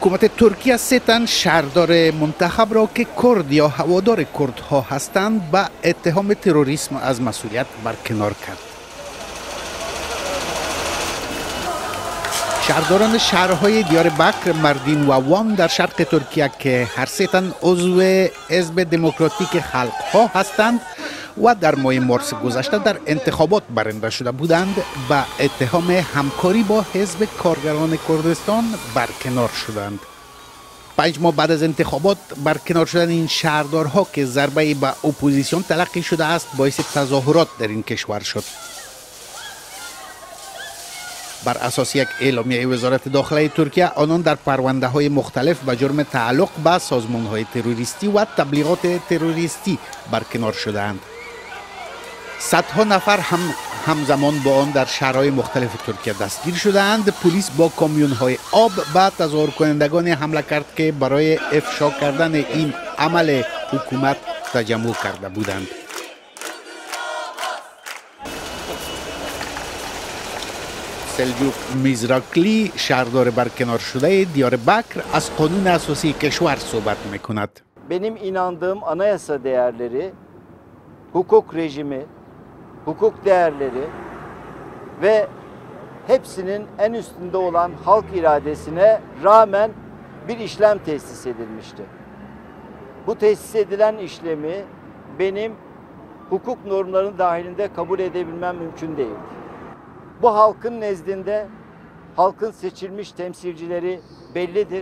حکومت ترکیه سه تن شهردار منتخب را که کرد یا هوادار کردها هستند به اتهام تروریسم از مسئولیت برکنار کرد. شهرداران شهرهای دیاربکر، مردین و وان در شرق ترکیه که هر سه تن عضو حزب دموکراتیک خلقها هستند و در ماه مارس گذشته در انتخابات برنده شده بودند، به اتهام همکاری با حزب کارگران کردستان برکنار شدند. 5 ماه بعد از انتخابات برکنار شدن این شهردارها که ضربه به اپوزیسیون تلقی شده است، باعث تظاهرات در این کشور شد. بر اساس یک اعلامیه وزارت داخله ترکیه، آنان در پرونده های مختلف به جرم تعلق به سازمان های تروریستی و تبلیغات تروریستی برکنار شدند. صدها نفر همزمان با آن در شهرهای مختلف ترکیه دستگیر شدند. پلیس با کامیون های آب به تظاهر کنندگان حمله کرد که برای افشا کردن این عمل حکومت تجمع کرده بودند. سلجوق میزراکلی، شهردار برکنار شده دیاربکر، از قانون اساسی کشور صحبت میکند. Benim inandığım anayasa değerleri, hukuk rejimi, hukuk değerleri ve hepsinin en üstünde olan halk iradesine rağmen bir işlem tesis edilmişti. Bu tesis edilen işlemi benim hukuk normlarının dahilinde kabul edebilmem mümkün değil. Bu halkın nezdinde halkın seçilmiş temsilcileri bellidir.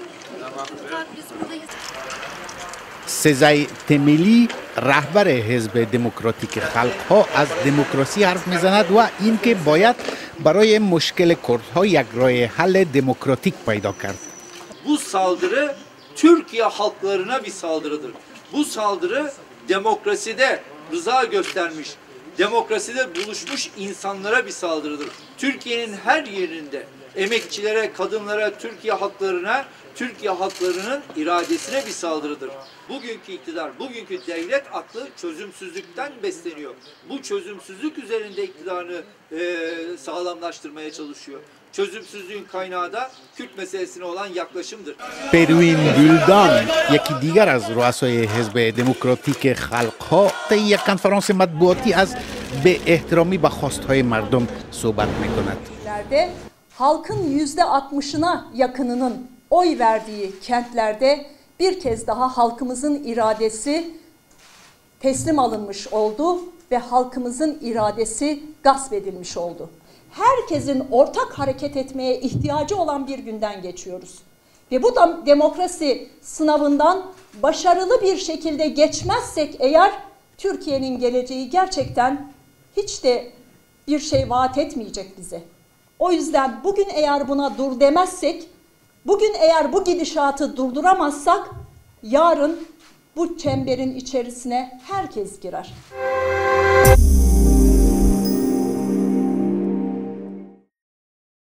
سزای تمیلی، رهبر حزب دموکراتیک خلقها، از دموکراسی حرف میزند و اینکه باید برای مشکل کردها یک راه حل دموکراتیک پیدا کرد. Bu saldırı Türkiye halklarına bir saldırıdır. Bu saldırı demokraside rıza göstermiş, demokraside buluşmuş insanlara bir saldırıdır. Türkiye'nin her yerinde emekçilere, kadınlara, Türkiye halklarının iradesine bir saldırıdır. Bugünkü iktidar, bugünkü devlet aklı çözümsüzlükten besleniyor. Bu çözümsüzlük üzerinde iktidarını sağlamlaştırmaya çalışıyor. Çözümsüzlüğün kaynağı da Kürt meselesine olan yaklaşımdır. پروین گلدان، یکی دیگر از رؤسای حزب دموکراتیک خلقها، طی یک کنفرانس مطبوعاتی از به احترامی به خواستهای مردم صحبت میکند. Halkın %60'ına yakınının oy verdiği kentlerde bir kez daha halkımızın iradesi teslim alınmış oldu ve halkımızın iradesi gasp edilmiş oldu. Herkesin ortak hareket etmeye ihtiyacı olan bir günden geçiyoruz. Ve bu da demokrasi sınavından başarılı bir şekilde geçmezsek eğer, Türkiye'nin geleceği gerçekten hiç de bir şey vaat etmeyecek bize. O yüzden bugün eğer buna dur demezsek, bugün eğer bu gidişatı durduramazsak, yarın bu çemberin içerisine herkes girer.